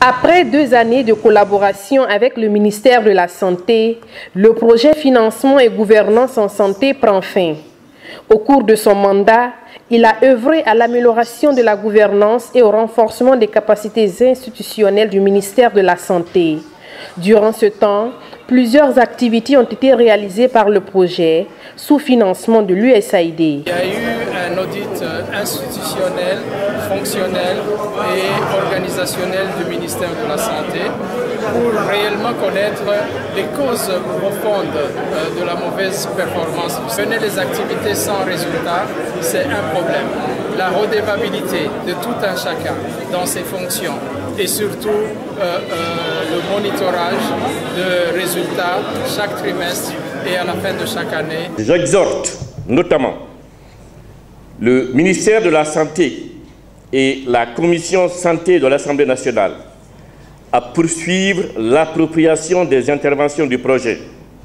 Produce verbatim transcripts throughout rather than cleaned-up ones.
Après deux années de collaboration avec le ministère de la Santé, le projet Financement et Gouvernance en Santé prend fin. Au cours de son mandat, il a œuvré à l'amélioration de la gouvernance et au renforcement des capacités institutionnelles du ministère de la Santé. Durant ce temps, plusieurs activités ont été réalisées par le projet sous financement de l'U S A I D. Il y a eu un audit institutionnel, fonctionnel et organisationnel du ministère de la Santé pour réellement connaître les causes profondes de la mauvaise performance. Mener les activités sans résultat, c'est un problème. La redevabilité de tout un chacun dans ses fonctions et surtout euh, euh, le monitorage de résultats chaque trimestre et à la fin de chaque année. J'exhorte notamment le ministère de la Santé et la Commission Santé de l'Assemblée nationale à poursuivre l'appropriation des interventions du projet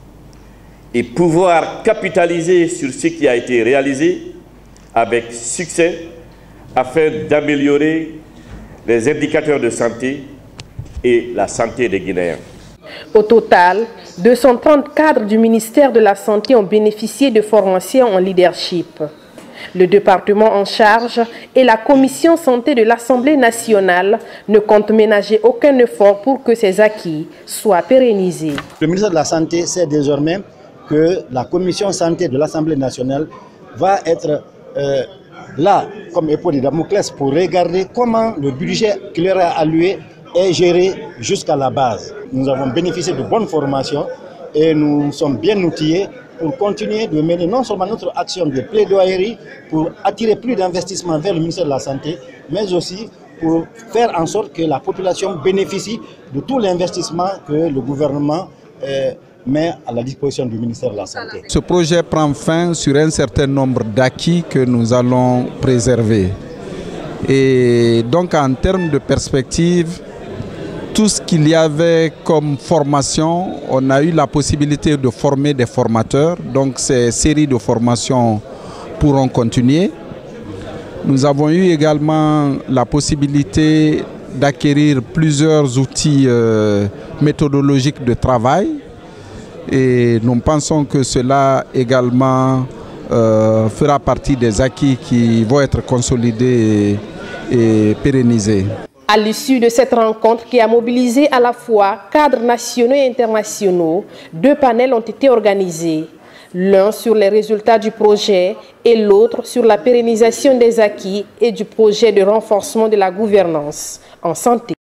et pouvoir capitaliser sur ce qui a été réalisé avec succès afin d'améliorer les indicateurs de santé et la santé des Guinéens. Au total, deux cent trente cadres du ministère de la Santé ont bénéficié de formations en leadership. Le département en charge et la commission santé de l'Assemblée nationale ne comptent ménager aucun effort pour que ces acquis soient pérennisés. Le ministère de la Santé sait désormais que la commission santé de l'Assemblée nationale va être euh, là comme épée de Damoclès pour regarder comment le budget qui leur est alloué est géré jusqu'à la base. Nous avons bénéficié de bonnes formations et nous sommes bien outillés pour continuer de mener non seulement notre action de plaidoyerie pour attirer plus d'investissements vers le ministère de la Santé, mais aussi pour faire en sorte que la population bénéficie de tout l'investissement que le gouvernement euh, met à la disposition du ministère de la Santé. Ce projet prend fin sur un certain nombre d'acquis que nous allons préserver. Et donc en termes de perspective, tout ce qu'il y avait comme formation, on a eu la possibilité de former des formateurs. Donc ces séries de formations pourront continuer. Nous avons eu également la possibilité d'acquérir plusieurs outils euh, méthodologiques de travail. Et nous pensons que cela également euh, fera partie des acquis qui vont être consolidés et, et pérennisés. À l'issue de cette rencontre qui a mobilisé à la fois cadres nationaux et internationaux, deux panels ont été organisés. L'un sur les résultats du projet et l'autre sur la pérennisation des acquis et du projet de renforcement de la gouvernance en santé.